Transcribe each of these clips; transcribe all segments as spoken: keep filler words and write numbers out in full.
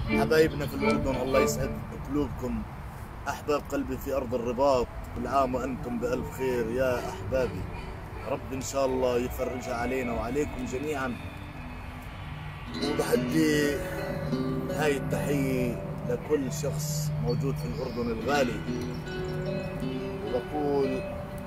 حبايبنا في الأردن، الله يسعد قلوبكم. أحباب قلبي في أرض الرباط، كل عام وأنتم بألف خير يا أحبابي. رب إن شاء الله يفرجها علينا وعليكم جميعا. وبحدي هاي التحية لكل شخص موجود في الأردن الغالي، وبقول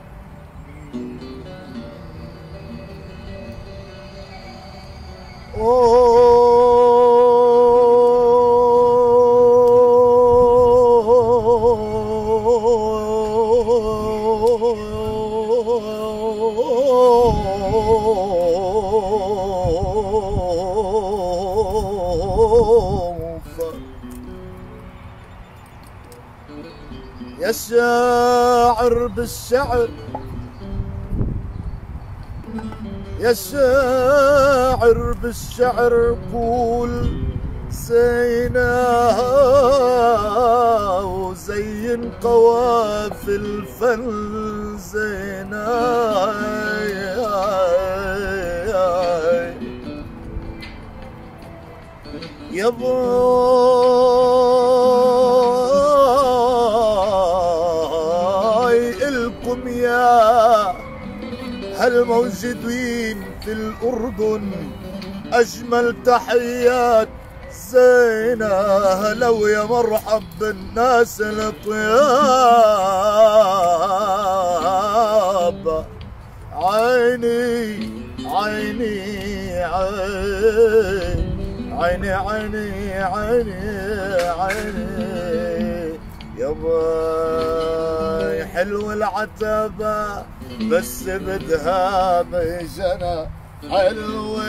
يا الشاعر بالشعر، يا الشاعر بالشعر قول زينا وزين قوافي الفن زينا يا باي الكم يا هالموجودين في الأردن أجمل تحيات زينة. هلو يا مرحب بالناس الطياب. عيني عيني عيني عيني عيني عيني عيني يا باي حلو العتبة بس بدها بجنى. حلو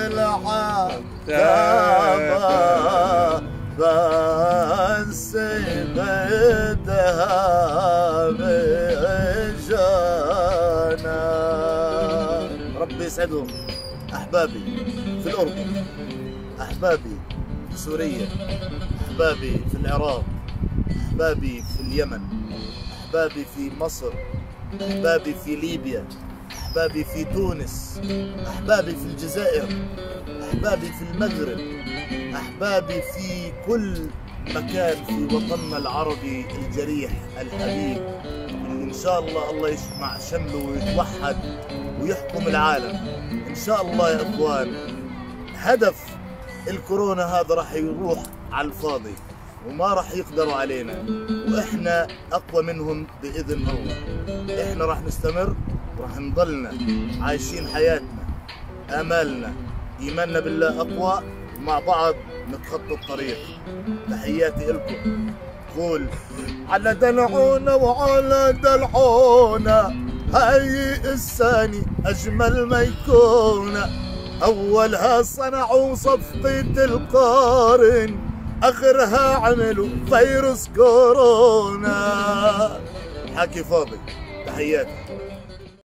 العتبة بس بدها بجنى. ربي يسعدهم أحبابي في الأردن، أحبابي في سوريا، أحبابي في العراق، أحبابي في اليمن، أحبابي في مصر، أحبابي في ليبيا، أحبابي في تونس، أحبابي في الجزائر، أحبابي في المغرب، أحبابي في كل مكان في وطننا العربي الجريح الحبيب. إن شاء الله الله يجمع شمله ويتوحد ويحكم العالم إن شاء الله يا إخوان. هدف الكورونا هذا راح يروح على الفاضي وما راح يقدروا علينا، واحنا اقوى منهم باذن الله. احنا راح نستمر وراح نضلنا عايشين حياتنا، امالنا، ايماننا بالله اقوى، ومع بعض نتخطى الطريق. تحياتي لكم. قول على دلعونا وعلى دلعونا، هاي الثاني اجمل ما يكون. اولها صنعوا صفقة القارن، اخرها عملوا فيروس كورونا. حكي فاضي. تحياتي.